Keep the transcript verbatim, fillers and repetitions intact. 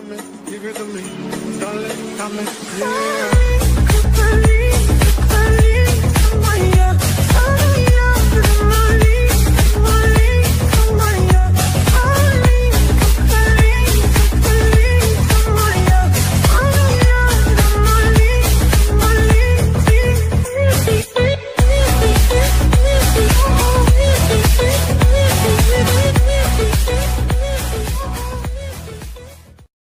Dame, give it to me. Dale, dame, yeah.